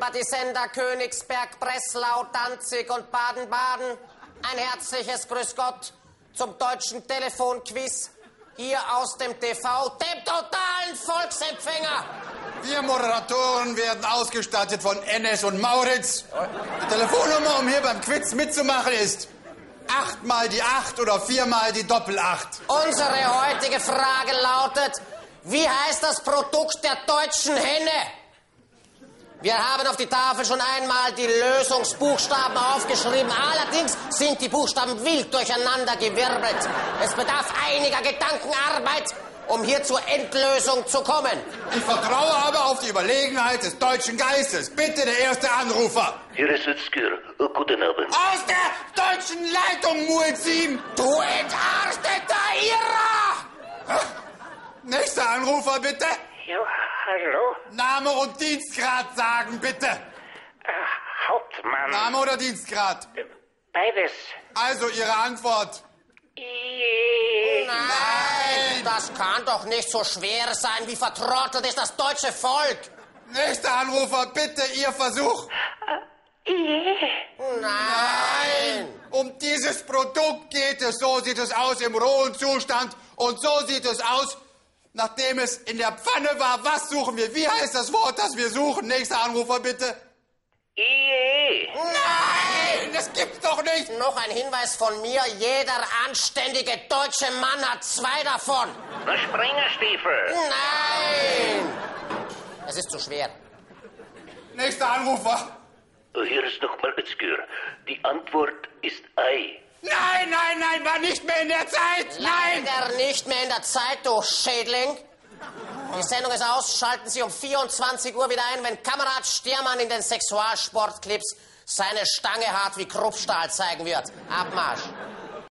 über die Sender Königsberg, Breslau, Danzig und Baden-Baden. Ein herzliches Grüß Gott zum deutschen Telefonquiz. Hier aus dem TV, dem totalen Volksempfänger. Wir Moderatoren werden ausgestattet von Ennes und Mauritz. Die Telefonnummer, um hier beim Quiz mitzumachen, ist 8 mal die 8 oder 4 mal die Doppel-8. Unsere heutige Frage lautet, wie heißt das Produkt der deutschen Henne? Wir haben auf die Tafel schon einmal die Lösungsbuchstaben aufgeschrieben. Allerdings sind die Buchstaben wild durcheinander gewirbelt. Es bedarf einiger Gedankenarbeit, um hier zur Endlösung zu kommen. Ich vertraue aber auf die Überlegenheit des deutschen Geistes. Bitte der erste Anrufer. Hier ist Özgür. Guten Abend. Aus der deutschen Leitung, Muezzin. Du entarteter Irrer! Nächster Anrufer, bitte. Ja, hallo? Name und Dienstgrad sagen, bitte. Hauptmann. Name oder Dienstgrad? Beides. Also Ihre Antwort. Nein, das kann doch nicht so schwer sein. Wie vertrottelt ist das deutsche Volk? Nächster Anrufer, bitte Ihr Versuch. Nein. Um dieses Produkt geht es. So sieht es aus im rohen Zustand. Und so sieht es aus, nachdem es in der Pfanne war. Was suchen wir? Wie heißt das Wort, das wir suchen? Nächster Anrufer, bitte. Nein, das gibt's doch nicht. Noch ein Hinweis von mir. Jeder anständige deutsche Mann hat 2 davon. Na, Springerstiefel. Nein. Es ist zu schwer. Nächster Anrufer. Hier ist nochmal Özgür. Die Antwort ist Ei. Nein, war nicht mehr in der Zeit. Nein. Leider nicht mehr in der Zeit, du Schädling. Die Sendung ist aus. Schalten Sie um 24 Uhr wieder ein, wenn Kamerad Stiermann in den Sexualsportclips seine Stange hart wie Kruppstahl zeigen wird. Abmarsch.